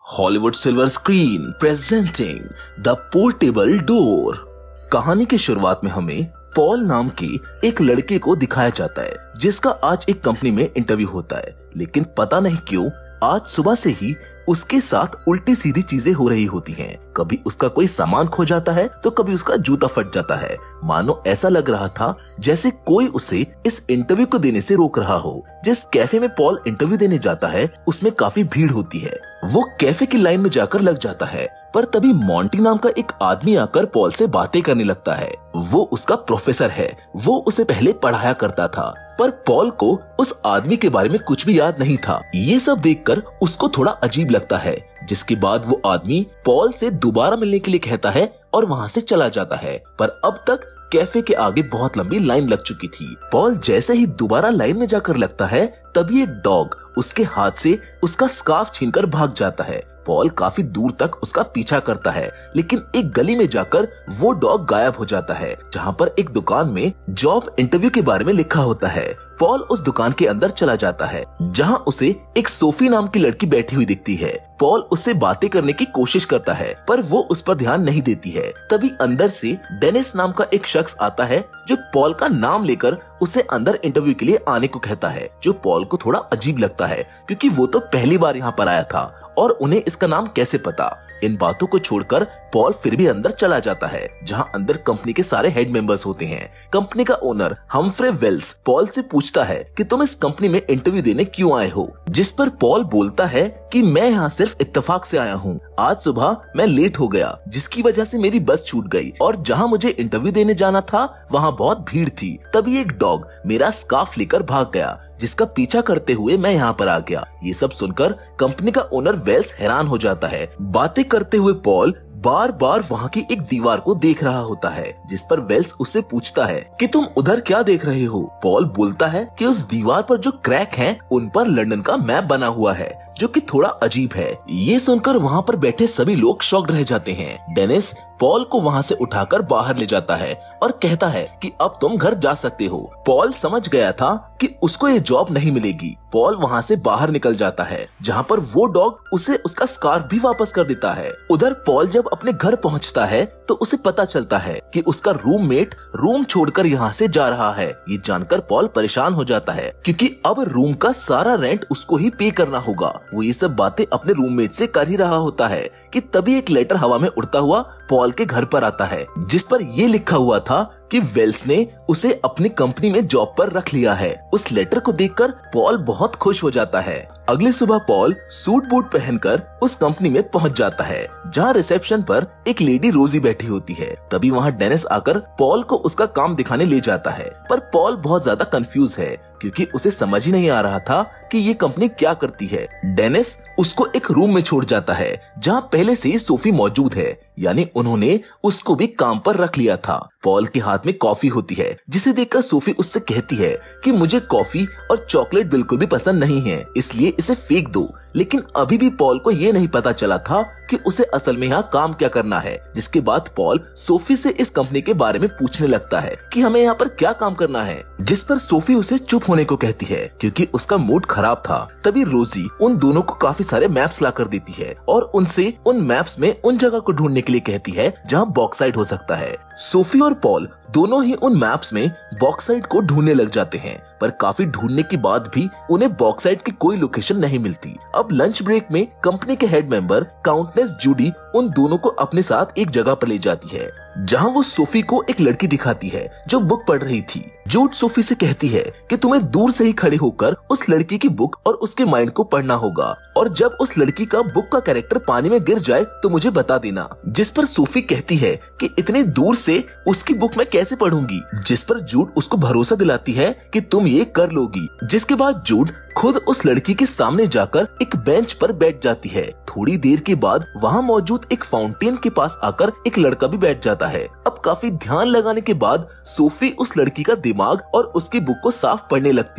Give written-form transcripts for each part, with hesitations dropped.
Hollywood silver screen presenting the portable door. कहानी की शुरुआत में हमें पॉल नाम के एक लड़के को दिखाया जाता है जिसका आज एक कंपनी में इंटरव्यू होता है, लेकिन पता नहीं क्यों आज सुबह से ही उसके साथ उल्टी सीधी चीजें हो रही होती हैं। कभी उसका कोई सामान खो जाता है तो कभी उसका जूता फट जाता है। मानो ऐसा लग रहा था जैसे कोई उसे इस इंटरव्यू को देने से रोक रहा हो। जिस कैफे में पॉल इंटरव्यू देने जाता है उसमें काफी भीड़ होती है। वो कैफे की लाइन में जाकर लग जाता है, पर तभी मॉन्टी नाम का एक आदमी आकर पॉल से बातें करने लगता है। वो उसका प्रोफेसर है। वो उसे पहले पढ़ाया करता था, पर पॉल को उस आदमी के बारे में कुछ भी याद नहीं था। ये सब देखकर उसको थोड़ा अजीब लगता है, जिसके बाद वो आदमी पॉल से दोबारा मिलने के लिए कहता है और वहाँ से चला जाता है। पर अब तक कैफे के आगे बहुत लंबी लाइन लग चुकी थी। पॉल जैसे ही दोबारा लाइन में जाकर लगता है तभी एक डॉग उसके हाथ से उसका स्कार्फ छीनकर भाग जाता है। पॉल काफी दूर तक उसका पीछा करता है, लेकिन एक गली में जाकर वो डॉग गायब हो जाता है, जहाँ पर एक दुकान में जॉब इंटरव्यू के बारे में लिखा होता है। पॉल उस दुकान के अंदर चला जाता है, जहाँ उसे एक सोफी नाम की लड़की बैठी हुई दिखती है। पॉल उससे बातें करने की कोशिश करता है, पर वो उस पर ध्यान नहीं देती है। तभी अंदर से डेनिस नाम का एक शख्स आता है जो पॉल का नाम लेकर उसे अंदर इंटरव्यू के लिए आने को कहता है, जो पॉल को थोड़ा अजीब लगता है क्योंकि वो तो पहली बार यहाँ पर आया था और उन्हें इसका नाम कैसे पता। इन बातों को छोड़कर पॉल फिर भी अंदर चला जाता है, जहां अंदर कंपनी के सारे हेड मेंबर्स होते हैं। कंपनी का ओनर हम्फ्रे वेल्स पॉल से पूछता है कि तुम इस कंपनी में इंटरव्यू देने क्यों आए हो, जिस पर पॉल बोलता है कि मैं यहाँ सिर्फ इत्तेफाक से आया हूँ। आज सुबह मैं लेट हो गया, जिसकी वजह से मेरी बस छूट गई और जहाँ मुझे इंटरव्यू देने जाना था वहाँ बहुत भीड़ थी। तभी एक डॉग मेरा स्कार्फ लेकर भाग गया, जिसका पीछा करते हुए मैं यहाँ पर आ गया। ये सब सुनकर कंपनी का ओनर वेल्स हैरान हो जाता है। बातें करते हुए पॉल बार बार वहाँ की एक दीवार को देख रहा होता है, जिस पर वेल्स उससे पूछता है कि तुम उधर क्या देख रहे हो। पॉल बोलता है कि उस दीवार पर जो क्रैक हैं, उन पर लंदन का मैप बना हुआ है, जो कि थोड़ा अजीब है। ये सुनकर वहाँ पर बैठे सभी लोग शॉक्ड रह जाते हैं। डेनिस पॉल को वहाँ से उठाकर बाहर ले जाता है और कहता है कि अब तुम घर जा सकते हो। पॉल समझ गया था कि उसको ये जॉब नहीं मिलेगी। पॉल वहाँ से बाहर निकल जाता है, जहाँ पर वो डॉग उसे उसका स्कार्फ भी वापस कर देता है। उधर पॉल जब अपने घर पहुँचता है तो उसे पता चलता है कि उसका रूममेट रूम छोड़कर यहाँ से जा रहा है। ये जानकर पॉल परेशान हो जाता है, क्योंकि अब रूम का सारा रेंट उसको ही पे करना होगा। वो ये सब बातें अपने रूममेट से कर ही रहा होता है कि तभी एक लेटर हवा में उड़ता हुआ पॉल के घर पर आता है, जिस पर ये लिखा हुआ था कि वेल्स ने उसे अपनी कंपनी में जॉब पर रख लिया है। उस लेटर को देखकर पॉल बहुत खुश हो जाता है। अगली सुबह पॉल सूट बूट पहनकर उस कंपनी में पहुंच जाता है, जहां रिसेप्शन पर एक लेडी रोजी बैठी होती है। तभी वहां डेनिस आकर पॉल को उसका काम दिखाने ले जाता है, पर पॉल बहुत ज्यादा कंफ्यूज है क्योंकि उसे समझ ही नहीं आ रहा था कि ये कंपनी क्या करती है। डेनिस उसको एक रूम में छोड़ जाता है, जहाँ पहले से ही सोफी मौजूद है, यानी उन्होंने उसको भी काम पर रख लिया था। पॉल के हाथ में कॉफी होती है, जिसे देखकर सोफी उससे कहती है कि मुझे कॉफी और चॉकलेट बिल्कुल भी पसंद नहीं है, इसलिए इसे फेंक दो। लेकिन अभी भी पॉल को ये नहीं पता चला था कि उसे असल में यहाँ काम क्या करना है। जिसके बाद पॉल सोफी से इस कंपनी के बारे में पूछने लगता है कि हमें यहाँ पर क्या काम करना है, जिस पर सोफी उसे चुप होने को कहती है क्योंकि उसका मूड खराब था। तभी रोजी उन दोनों को काफी सारे मैप्स ला कर देती है और उनसे उन मैप्स में उन जगह को ढूंढने के लिए कहती है जहाँ बॉक्साइट हो सकता है। सोफी और पॉल दोनों ही उन मैप्स में बॉक्साइट को ढूंढने लग जाते हैं, पर काफी ढूंढने के बाद भी उन्हें बॉक्साइट की कोई लोकेशन नहीं मिलती। अब लंच ब्रेक में कंपनी के हेड मेंबर काउंटेस जूडी उन दोनों को अपने साथ एक जगह पर ले जाती है, जहां वो सोफी को एक लड़की दिखाती है जो बुक पढ़ रही थी। जूड सोफी से कहती है कि तुम्हें दूर से ही खड़े होकर उस लड़की की बुक और उसके माइंड को पढ़ना होगा, और जब उस लड़की का बुक का कैरेक्टर पानी में गिर जाए तो मुझे बता देना। जिस पर सोफी कहती है कि इतनी दूर से उसकी बुक मैं कैसे पढ़ूंगी, जिस पर जूड उसको भरोसा दिलाती है कि तुम ये कर लोगी। जिसके बाद जूड खुद उस लड़की के सामने जाकर एक बेंच पर बैठ जाती है। थोड़ी देर के बाद वहाँ मौजूद एक फाउंटेन के पास आकर एक लड़का भी बैठ जाता है। अब काफी ध्यान लगाने के बाद सोफी उस लड़की का दिमाग और उसकी बुक को साफ पढ़ने लगती है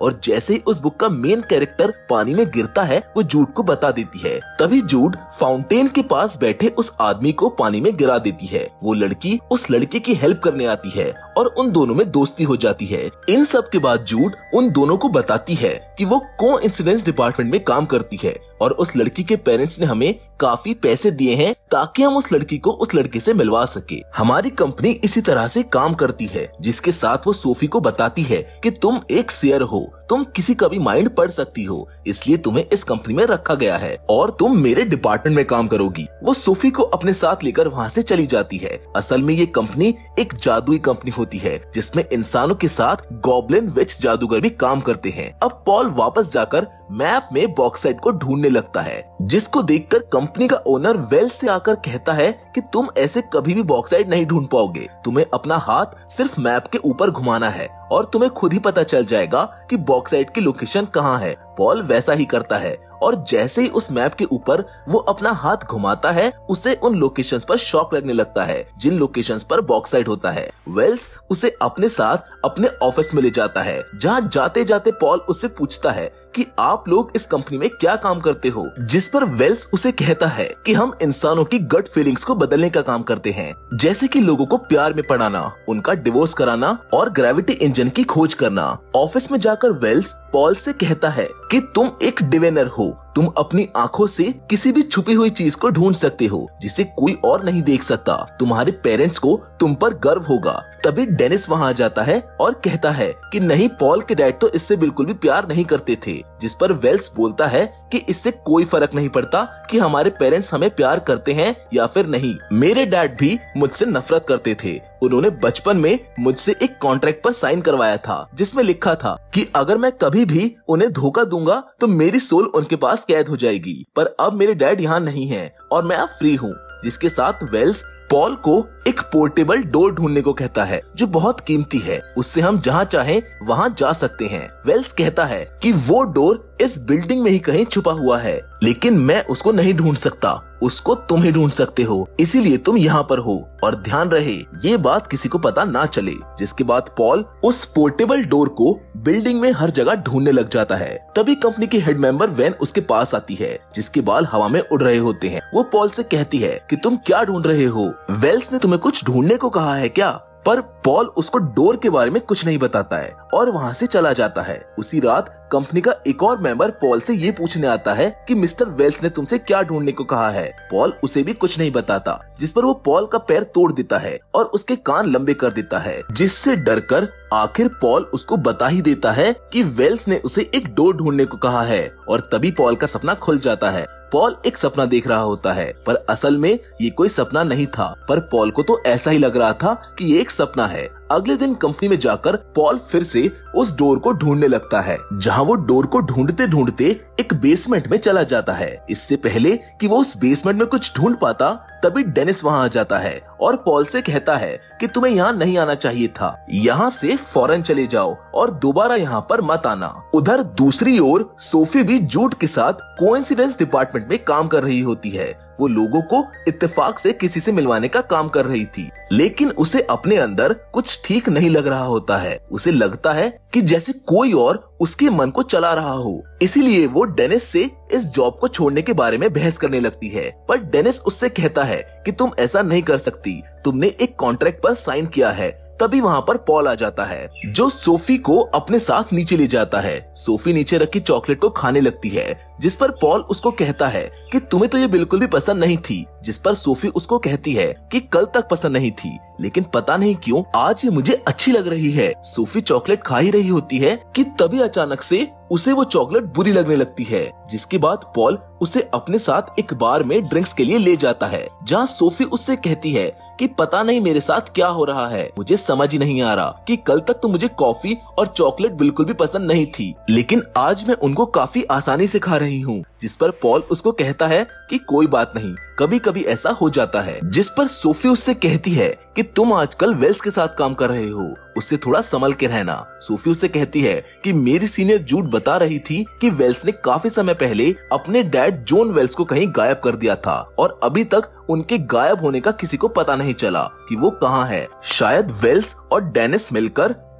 और जैसे ही उस बुक का मेन कैरेक्टर पानी में गिरता है वो जूड को बता देती है। तभी जूड फाउंटेन के पास बैठे उस आदमी को पानी में गिरा देती है। वो लड़की उस लड़के की हेल्प करने आती है और उन दोनों में दोस्ती हो जाती है। इन सब के बाद जूड उन दोनों को बताती है कि वो कोइंसिडेंस डिपार्टमेंट में काम करती है और उस लड़की के पेरेंट्स ने हमें काफी पैसे दिए हैं ताकि हम उस लड़की को उस लड़के से मिलवा सके। हमारी कंपनी इसी तरह से काम करती है, जिसके साथ वो सोफी को बताती है कि तुम एक शेयर हो, तुम किसी का भी माइंड पढ़ सकती हो, इसलिए तुम्हें इस कंपनी में रखा गया है और तुम मेरे डिपार्टमेंट में काम करोगी। वो सोफी को अपने साथ लेकर वहाँ से चली जाती है। असल में ये कंपनी एक जादुई कंपनी होती है जिसमें इंसानों के साथ गॉब्लिन विच जादूगर भी काम करते हैं। अब पॉल वापस जाकर मैप में बॉक्साइट को ढूंढने लगता है, जिसको देखकर कंपनी का ओनर वेल्स से आकर कहता है कि तुम ऐसे कभी भी बॉक्साइट नहीं ढूंढ पाओगे, तुम्हें अपना हाथ सिर्फ मैप के ऊपर घुमाना है और तुम्हें खुद ही पता चल जाएगा कि बॉक्साइट की लोकेशन कहाँ है। पॉल वैसा ही करता है और जैसे ही उस मैप के ऊपर वो अपना हाथ घुमाता है उसे उन लोकेशंस पर शॉक लगने लगता है जिन लोकेशंस पर बॉक्साइट होता है। वेल्स उसे अपने साथ अपने ऑफिस में ले जाता है, जहाँ जाते जाते पॉल उससे पूछता है कि आप लोग इस कंपनी में क्या काम करते हो, जिस पर वेल्स उसे कहता है कि हम इंसानों की गट फीलिंग्स को बदलने का काम करते हैं, जैसे कि लोगों को प्यार में पड़ाना, उनका डिवोर्स कराना और ग्रेविटी इंजन की खोज करना। ऑफिस में जाकर वेल्स पॉल से कहता है कि तुम एक डिविनर हो, तुम अपनी आंखों से किसी भी छुपी हुई चीज को ढूंढ सकते हो जिसे कोई और नहीं देख सकता। तुम्हारे पेरेंट्स को तुम पर गर्व होगा। तभी डेनिस वहां आ जाता है और कहता है कि नहीं, पॉल के डैड तो इससे बिल्कुल भी प्यार नहीं करते थे, जिस पर वेल्स बोलता है कि इससे कोई फर्क नहीं पड़ता कि हमारे पेरेंट्स हमें प्यार करते हैं या फिर नहीं। मेरे डैड भी मुझसे नफरत करते थे। उन्होंने बचपन में मुझसे एक कॉन्ट्रैक्ट पर साइन करवाया था जिसमें लिखा था कि अगर मैं कभी भी उन्हें धोखा दूंगा तो मेरी सोल उनके पास कैद हो जाएगी। पर अब मेरे डैड यहाँ नहीं हैं और मैं अब फ्री हूँ। जिसके साथ वेल्स पॉल को एक पोर्टेबल डोर ढूंढने को कहता है जो बहुत कीमती है, उससे हम जहाँ चाहें वहाँ जा सकते हैं। वेल्स कहता है कि वो डोर इस बिल्डिंग में ही कहीं छुपा हुआ है, लेकिन मैं उसको नहीं ढूंढ सकता, उसको तुम ही ढूंढ सकते हो, इसीलिए तुम यहाँ पर हो और ध्यान रहे ये बात किसी को पता ना चले। जिसके बाद पॉल उस पोर्टेबल डोर को बिल्डिंग में हर जगह ढूंढने लग जाता है। तभी कंपनी की हेड मेंबर वैन उसके पास आती है जिसके बाल हवा में उड़ रहे होते हैं। वो पॉल से कहती है कि तुम क्या ढूंढ रहे हो, वेल्स ने तुम्हें कुछ ढूंढने को कहा है क्या? पर पॉल उसको डोर के बारे में कुछ नहीं बताता है और वहाँ से चला जाता है। उसी रात कंपनी का एक और मेंबर पॉल से ये पूछने आता है कि मिस्टर वेल्स ने तुमसे क्या ढूंढने को कहा है। पॉल उसे भी कुछ नहीं बताता, जिस पर वो पॉल का पैर तोड़ देता है और उसके कान लंबे कर देता है, जिससे डरकर आखिर पॉल उसको बता ही देता है कि वेल्स ने उसे एक डोर ढूंढने को कहा है। और तभी पॉल का सपना खुल जाता है। पॉल एक सपना देख रहा होता है, पर असल में ये कोई सपना नहीं था, पर पॉल को तो ऐसा ही लग रहा था कि ये एक सपना है। अगले दिन कंपनी में जाकर पॉल फिर से उस डोर को ढूंढने लगता है, जहां वो डोर को ढूंढते ढूंढते एक बेसमेंट में चला जाता है। इससे पहले कि वो उस बेसमेंट में कुछ ढूंढ पाता, तभी डेनिस वहां आ जाता है और पॉल से कहता है कि तुम्हें यहाँ नहीं आना चाहिए था, यहाँ से फौरन चले जाओ और दोबारा यहाँ पर मत आना। उधर दूसरी ओर सोफी भी जूड के साथ कोइंसिडेंस डिपार्टमेंट में काम कर रही होती है। वो लोगों को इत्तेफाक से किसी से मिलवाने का काम कर रही थी, लेकिन उसे अपने अंदर कुछ ठीक नहीं लग रहा होता है। उसे लगता है कि जैसे कोई और उसके मन को चला रहा हो, इसीलिए वो डेनिस से इस जॉब को छोड़ने के बारे में बहस करने लगती है। पर डेनिस उससे कहता है कि तुम ऐसा नहीं कर सकती, तुमने एक कॉन्ट्रैक्ट पर साइन किया है। तभी वहाँ पर पॉल आ जाता है जो सोफी को अपने साथ नीचे ले जाता है। सोफी नीचे रखी चॉकलेट को खाने लगती है, जिस पर पॉल उसको कहता है कि तुम्हें तो ये बिल्कुल भी पसंद नहीं थी, जिस पर सोफी उसको कहती है कि कल तक पसंद नहीं थी, लेकिन पता नहीं क्यों आज ये मुझे अच्छी लग रही है। सोफी चॉकलेट खा ही रही होती है कि तभी अचानक से उसे वो चॉकलेट बुरी लगने लगती है, जिसके बाद पॉल उसे अपने साथ एक बार में ड्रिंक्स के लिए ले जाता है, जहाँ सोफी उससे कहती है कि पता नहीं मेरे साथ क्या हो रहा है, मुझे समझ ही नहीं आ रहा कि कल तक तो मुझे कॉफी और चॉकलेट बिल्कुल भी पसंद नहीं थी, लेकिन आज मैं उनको काफी आसानी से खा रही हूँ। जिस पर पॉल उसको कहता है कि कोई बात नहीं, कभी कभी ऐसा हो जाता है। जिस पर सोफी उससे कहती है कि तुम आजकल वेल्स के साथ काम कर रहे हो, उससे थोड़ा संभल के रहना। सोफी उससे कहती है कि मेरी सीनियर जूड बता रही थी कि वेल्स ने काफी समय पहले अपने डैड जॉन वेल्स को कहीं गायब कर दिया था और अभी तक उनके गायब होने का किसी को पता नहीं चला कि वो कहाँ है। शायद वेल्स और डेनिस मिलकर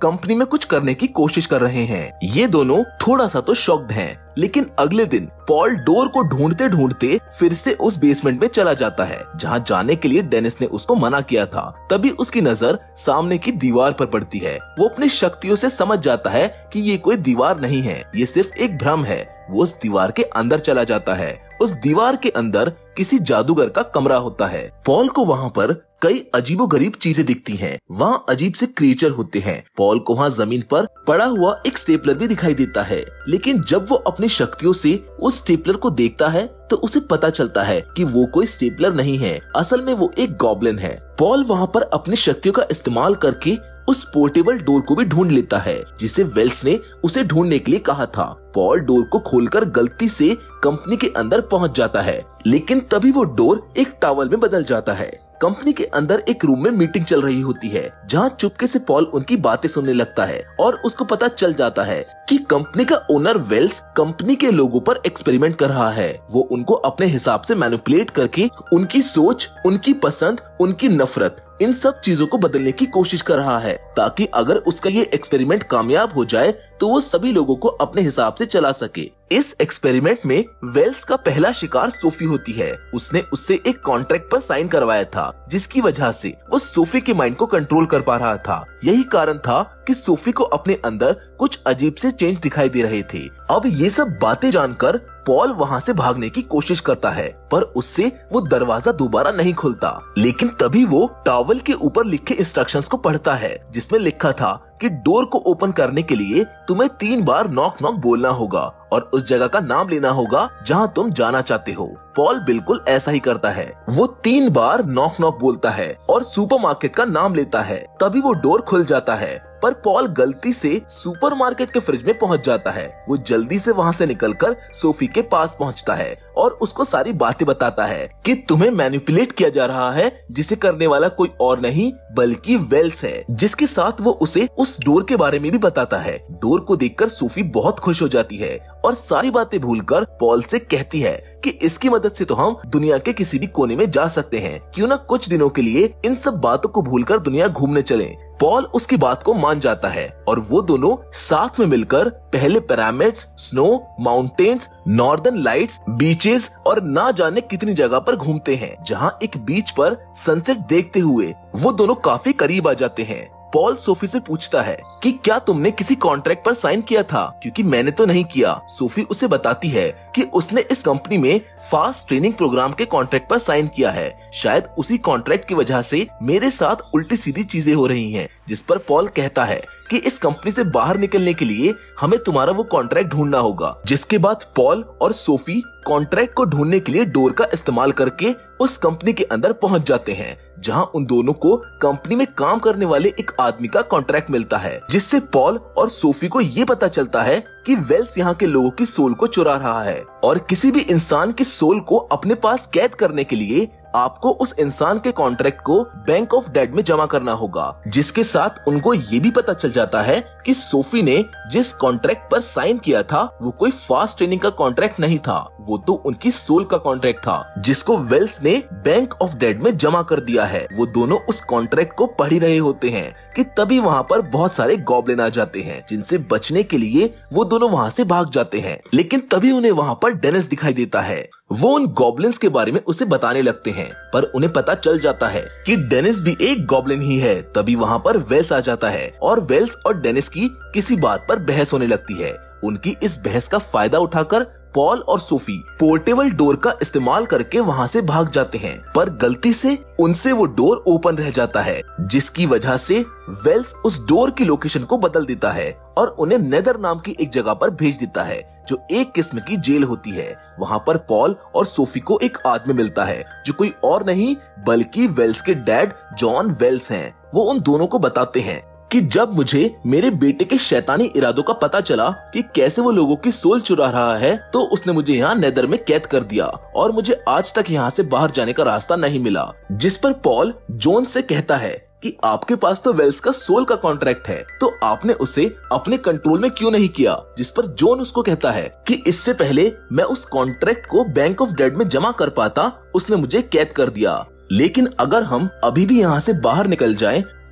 कंपनी में कुछ करने की कोशिश कर रहे हैं। ये दोनों थोड़ा सा तो शॉक्ड हैं, लेकिन अगले दिन पॉल डोर को ढूंढते ढूंढते फिर से उस बेसमेंट में चला जाता है जहाँ जाने के लिए डेनिस ने उसको मना किया था। तभी उसकी नजर सामने की दीवार पर पड़ती है। वो अपनी शक्तियों से समझ जाता है कि ये कोई दीवार नहीं है, ये सिर्फ एक भ्रम है। वो उस दीवार के अंदर चला जाता है। उस दीवार के अंदर किसी जादूगर का कमरा होता है। पॉल को वहाँ पर कई अजीबोगरीब चीजें दिखती हैं। वहाँ अजीब से क्रिएचर होते हैं। पॉल को वहाँ जमीन पर पड़ा हुआ एक स्टेपलर भी दिखाई देता है, लेकिन जब वो अपनी शक्तियों से उस स्टेपलर को देखता है तो उसे पता चलता है कि वो कोई स्टेपलर नहीं है, असल में वो एक गॉब्लिन है। पॉल वहाँ पर अपनी शक्तियों का इस्तेमाल करके उस पोर्टेबल डोर को भी ढूंढ लेता है जिसे वेल्स ने उसे ढूंढने के लिए कहा था। पॉल डोर को खोलकर गलती से कंपनी के अंदर पहुंच जाता है, लेकिन तभी वो डोर एक टॉवल में बदल जाता है। कंपनी के अंदर एक रूम में मीटिंग चल रही होती है जहां चुपके से पॉल उनकी बातें सुनने लगता है और उसको पता चल जाता है कि कंपनी का ओनर वेल्स कंपनी के लोगों पर एक्सपेरिमेंट कर रहा है। वो उनको अपने हिसाब से मैनिपुलेट करके उनकी सोच, उनकी पसंद, उनकी नफरत, इन सब चीजों को बदलने की कोशिश कर रहा है ताकि अगर उसका ये एक्सपेरिमेंट कामयाब हो जाए तो वो सभी लोगों को अपने हिसाब से चला सके। इस एक्सपेरिमेंट में वेल्स का पहला शिकार सोफी होती है। उसने उससे एक कॉन्ट्रैक्ट पर साइन करवाया था जिसकी वजह से वो सोफी के माइंड को कंट्रोल कर पा रहा था। यही कारण था कि सोफी को अपने अंदर कुछ अजीब से चेंज दिखाई दे रहे थे। अब ये सब बातें जानकर पॉल वहाँ से भागने की कोशिश करता है, पर उससे वो दरवाजा दोबारा नहीं खुलता। लेकिन तभी वो टॉवल के ऊपर लिखे इंस्ट्रक्शंस को पढ़ता है जिसमें लिखा था कि डोर को ओपन करने के लिए तुम्हें 3 बार नॉक नॉक बोलना होगा और उस जगह का नाम लेना होगा जहां तुम जाना चाहते हो। पॉल बिल्कुल ऐसा ही करता है। वो 3 बार नॉक नॉक बोलता है और सुपरमार्केट का नाम लेता है। तभी वो डोर खुल जाता है, पर पॉल गलती से सुपरमार्केट के फ्रिज में पहुंच जाता है। वो जल्दी से वहां से निकलकर सोफी के पास पहुंचता है और उसको सारी बातें बताता है कि तुम्हें मैनिपुलेट किया जा रहा है, जिसे करने वाला कोई और नहीं बल्कि वेल्स है। जिसके साथ वो उसे उस डोर के बारे में भी बताता है। डोर को देखकर सोफी बहुत खुश हो जाती है और सारी बातें भूलकर पॉल से कहती है कि इसकी मदद से तो हम दुनिया के किसी भी कोने में जा सकते हैं, क्यों ना कुछ दिनों के लिए इन सब बातों को भूलकर दुनिया घूमने चलें। पॉल उसकी बात को मान जाता है और वो दोनों साथ में मिलकर पहले pyramids, snow, mountains, northern lights, beaches और ना जाने कितनी जगह पर घूमते हैं, जहां एक बीच पर सनसेट देखते हुए वो दोनों काफी करीब आ जाते हैं। पॉल सोफी से पूछता है कि क्या तुमने किसी कॉन्ट्रैक्ट पर साइन किया था, क्योंकि मैंने तो नहीं किया। सोफी उसे बताती है कि उसने इस कंपनी में फास्ट ट्रेनिंग प्रोग्राम के कॉन्ट्रैक्ट पर साइन किया है। शायद उसी कॉन्ट्रैक्ट की वजह से मेरे साथ उल्टी सीधी चीजें हो रही हैं। जिस पर पॉल कहता है कि इस कंपनी से बाहर निकलने के लिए हमें तुम्हारा वो कॉन्ट्रैक्ट ढूंढना होगा। जिसके बाद पॉल और सोफी कॉन्ट्रैक्ट को ढूंढने के लिए डोर का इस्तेमाल करके उस कंपनी के अंदर पहुंच जाते हैं, जहां उन दोनों को कंपनी में काम करने वाले एक आदमी का कॉन्ट्रैक्ट मिलता है, जिससे पॉल और सोफी को ये पता चलता है कि वेल्स यहाँ के लोगों की सोल को चुरा रहा है और किसी भी इंसान की सोल को अपने पास कैद करने के लिए आपको उस इंसान के कॉन्ट्रैक्ट को बैंक ऑफ डेड में जमा करना होगा। जिसके साथ उनको ये भी पता चल जाता है कि सोफी ने जिस कॉन्ट्रैक्ट पर साइन किया था वो कोई फास्ट ट्रेनिंग का कॉन्ट्रैक्ट नहीं था, वो तो उनकी सोल का कॉन्ट्रैक्ट था जिसको वेल्स ने बैंक ऑफ डेड में जमा कर दिया है। वो दोनों उस कॉन्ट्रैक्ट को पढ़ ही रहे होते हैं कि तभी वहाँ पर बहुत सारे गॉब्लिन आ जाते हैं, जिनसे बचने के लिए वो दोनों वहाँ से भाग जाते हैं। लेकिन तभी उन्हें वहाँ पर डेनिस दिखाई देता है। वो उन गॉब्लिन्स के बारे में उसे बताने लगते हैं, पर उन्हें पता चल जाता है कि डेनिस भी एक गॉब्लिन ही है। तभी वहाँ पर वेल्स आ जाता है और वेल्स और डेनिस की किसी बात पर बहस होने लगती है। उनकी इस बहस का फायदा उठाकर पॉल और सोफी पोर्टेबल डोर का इस्तेमाल करके वहाँ से भाग जाते हैं, पर गलती से उनसे वो डोर ओपन रह जाता है, जिसकी वजह से वेल्स उस डोर की लोकेशन को बदल देता है और उन्हें नेदर नाम की एक जगह पर भेज देता है, जो एक किस्म की जेल होती है। वहाँ पर पॉल और सोफी को एक आदमी मिलता है जो कोई और नहीं बल्कि वेल्स के डैड जॉन वेल्स हैं। वो उन दोनों को बताते हैं कि जब मुझे मेरे बेटे के शैतानी इरादों का पता चला कि कैसे वो लोगों की सोल चुरा रहा है, तो उसने मुझे यहाँ नेदर में कैद कर दिया और मुझे आज तक यहाँ से बाहर जाने का रास्ता नहीं मिला। जिस पर पॉल जॉन से कहता है कि आपके पास तो वेल्स का सोल का कॉन्ट्रैक्ट है, तो आपने उसे अपने कंट्रोल में क्यों नहीं किया। जिस पर जॉन उसको कहता है कि इससे पहले मैं उस कॉन्ट्रैक्ट को बैंक ऑफ डेड में जमा कर पाता, उसने मुझे कैद कर दिया। लेकिन अगर हम अभी भी यहाँ से बाहर निकल जाएं,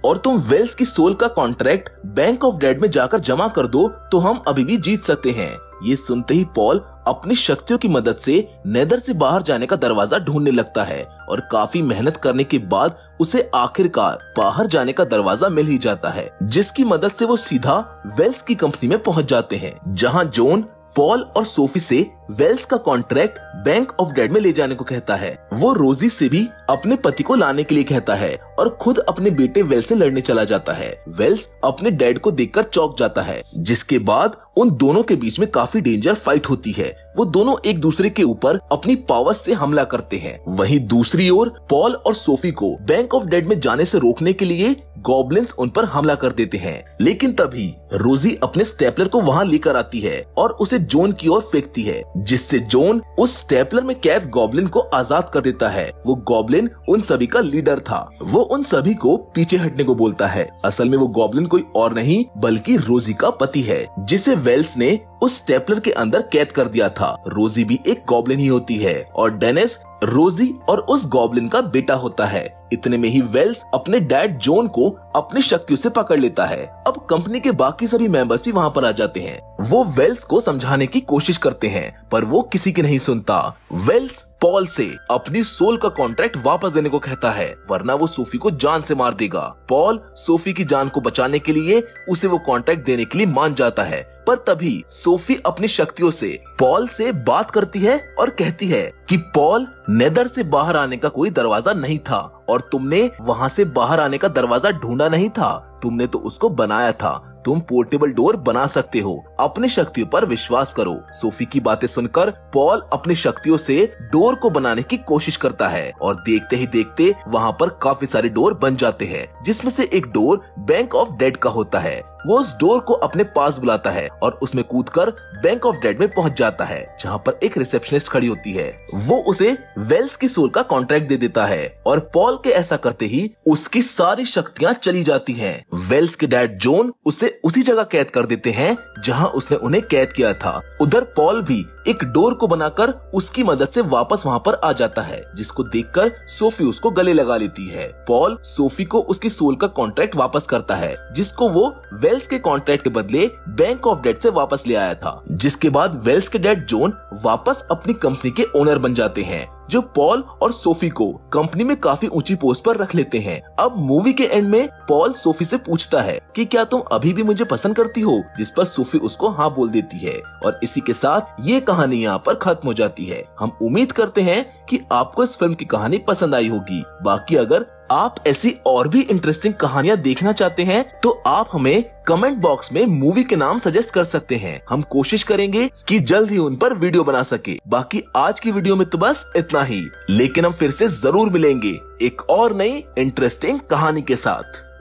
और तुम वेल्स की सोल का कॉन्ट्रैक्ट बैंक ऑफ डेड में जाकर जमा कर दो तो हम अभी भी जीत सकते हैं। ये सुनते ही पॉल अपनी शक्तियों की मदद से नेदर से बाहर जाने का दरवाजा ढूंढने लगता है और काफी मेहनत करने के बाद उसे आखिरकार बाहर जाने का दरवाजा मिल ही जाता है, जिसकी मदद से वो सीधा वेल्स की कंपनी में पहुंच जाते हैं, जहां जॉन पॉल और सोफी से वेल्स का कॉन्ट्रैक्ट बैंक ऑफ डेड में ले जाने को कहता है। वो रोजी से भी अपने पति को लाने के लिए कहता है और खुद अपने बेटे वेल्स से लड़ने चला जाता है। वेल्स अपने डैड को देखकर चौंक जाता है, जिसके बाद उन दोनों के बीच में काफी डेंजर फाइट होती है। वो दोनों एक दूसरे के ऊपर अपनी पावर्स से हमला करते हैं। वहीं दूसरी ओर पॉल और सोफी को बैंक ऑफ डेड में जाने से रोकने के लिए गॉब्लिन्स उन पर हमला कर देते हैं, लेकिन तभी रोजी अपने स्टेपलर को वहां लेकर आती है और उसे जॉन की ओर फेंकती है, जिससे जॉन उस स्टेपलर में कैद गॉब्लिन को आजाद कर देता है। वो गॉब्लिन उन सभी का लीडर था। वो उन सभी को पीछे हटने को बोलता है। असल में वो गॉब्लिन कोई और नहीं बल्कि रोजी का पति है, जिसे वेल्स ने उस स्टेपलर के अंदर कैद कर दिया था। रोजी भी एक गॉब्लिन ही होती है और डेनिस रोजी और उस गॉब्लिन का बेटा होता है। इतने में ही वेल्स अपने डैड जॉन को अपनी शक्तियों से पकड़ लेता है। अब कंपनी के बाकी सभी मेंबर्स भी वहां पर आ जाते हैं। वो वेल्स को समझाने की कोशिश करते हैं पर वो किसी की नहीं सुनता। वेल्स पॉल से अपनी सोल का कॉन्ट्रैक्ट वापस देने को कहता है, वरना वो सोफी को जान से मार देगा। पॉल सोफी की जान को बचाने के लिए उसे वो कॉन्ट्रैक्ट देने के लिए मान जाता है, पर तभी सोफी अपनी शक्तियों से पॉल से बात करती है और कहती है कि पॉल, नेदर से बाहर आने का कोई दरवाजा नहीं था और तुमने वहां से बाहर आने का दरवाजा ढूंढा नहीं था, तुमने तो उसको बनाया था। तुम पोर्टेबल डोर बना सकते हो, अपनी शक्तियों पर विश्वास करो। सोफी की बातें सुनकर पॉल अपनी शक्तियों से डोर को बनाने की कोशिश करता है और देखते ही देखते वहां पर काफी सारे डोर बन जाते हैं, जिसमें से एक डोर बैंक ऑफ डेड का होता है। वो उस डोर को अपने पास बुलाता है और उसमें कूदकर बैंक ऑफ डेड में पहुंच जाता है, जहां पर एक रिसेप्शनिस्ट खड़ी होती है। वो उसे वेल्स की सोल का कॉन्ट्रैक्ट दे देता है और पॉल के ऐसा करते ही उसकी सारी शक्तियां चली जाती हैं। वेल्स के डैड जॉन उसे उसी जगह कैद कर देते हैं जहां उसने उन्हें कैद किया था। उधर पॉल भी एक डोर को बनाकर उसकी मदद से वापस वहां पर आ जाता है, जिसको देखकर सोफी उसको गले लगा लेती है। पॉल सोफी को उसकी सोल का कॉन्ट्रैक्ट वापस करता है, जिसको वो वेल्स के कॉन्ट्रैक्ट के बदले बैंक ऑफ डेड से वापस ले आया था। जिसके बाद वेल्स के डैड जॉन वापस अपनी कंपनी के ओनर बन जाते हैं, जो पॉल और सोफी को कंपनी में काफी ऊंची पोस्ट पर रख लेते हैं। अब मूवी के एंड में पॉल सोफी से पूछता है कि क्या तुम अभी भी मुझे पसंद करती हो, जिस पर सोफी उसको हाँ बोल देती है और इसी के साथ ये कहानी यहाँ पर खत्म हो जाती है। हम उम्मीद करते हैं कि आपको इस फिल्म की कहानी पसंद आई होगी। बाकी अगर आप ऐसी और भी इंटरेस्टिंग कहानियां देखना चाहते हैं तो आप हमें कमेंट बॉक्स में मूवी के नाम सजेस्ट कर सकते हैं। हम कोशिश करेंगे कि जल्द ही उन पर वीडियो बना सके। बाकी आज की वीडियो में तो बस इतना ही, लेकिन हम फिर से जरूर मिलेंगे एक और नई इंटरेस्टिंग कहानी के साथ।